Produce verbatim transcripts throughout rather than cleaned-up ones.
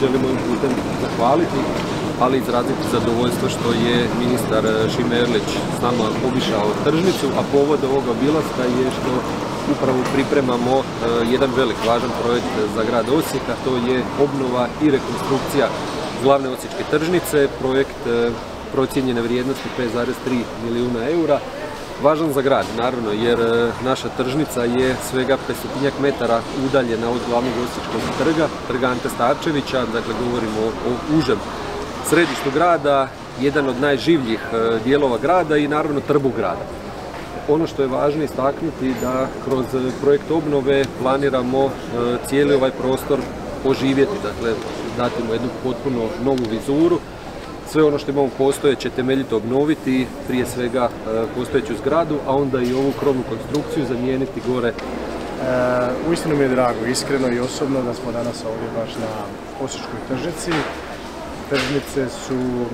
želimo ovim putem zahvaliti, ali izraziti zadovoljstvo što je ministar Šime Erlić s nama obišao tržnicu, a povod ovog obilaska je što upravo pripremamo jedan velik važan projekt za grad Osijeka, to je obnova i rekonstrukcija glavne osječke tržnice, projekt procijenjene vrijednosti pet zarez tri milijuna eura. Važan za grad, naravno, jer naša tržnica je svega petstotinjak metara udaljena od glavnog osječkog trga, trga Ante Starčevića, dakle govorimo o užem središtu grada, jedan od najživljih dijelova grada i naravno trbuh grada. Ono što je važno istaknuti da kroz projekt obnove planiramo cijeli ovaj prostor oživjeti, dakle dati mu jednu potpuno novu vizuru. Sve ono što imamo postojeće temeljito obnoviti, prije svega postojeću zgradu, a onda i ovu krovnu konstrukciju zamijeniti gore. E, uistinu mi je drago, iskreno i osobno, da smo danas ovdje baš na osječkoj tržnici. Tržnice su e,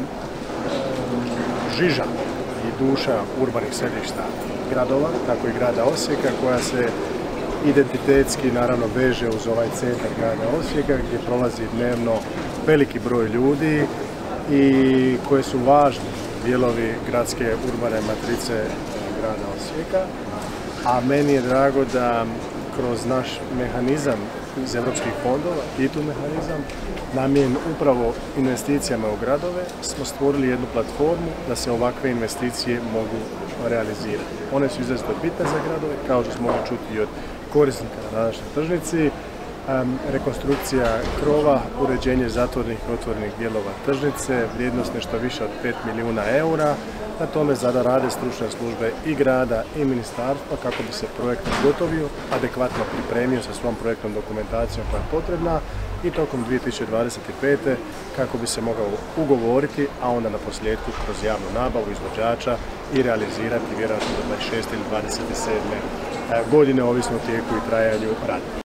žiža i duša urbanih središta gradova, tako i grada Osijeka, koja se identitetski naravno veže uz ovaj centar grada Osijeka, gdje prolazi dnevno veliki broj ljudi i koje su važni dijelovi gradske urbane matrice grada Osijeka. A meni je drago da kroz naš mehanizam iz Europskih fondova, biti mehanizam, namijenjen upravo investicijama u gradove, smo stvorili jednu platformu da se ovakve investicije mogu realizirati. One su izrazito bitne za gradove, kao što smo mogli čuti i od korisnika na današnjoj tržnici. Rekonstrukcija krova, uređenje zatvornih i otvorenih dijelova tržnice, vrijednost nešto više od pet milijuna eura. Na tome sada rade stručne službe i grada i ministarstva kako bi se projekt gotovio, adekvatno pripremio sa svom projektnom dokumentacijom koja je potrebna i tokom dvije tisuće dvadeset pete. kako bi se mogao ugovoriti, a onda na posljedku kroz javnu nabavu izvođača i realizirati vjerojatno do dvadeset šeste ili dvadeset sedme godine, ovisno o tijeku i trajanju rada.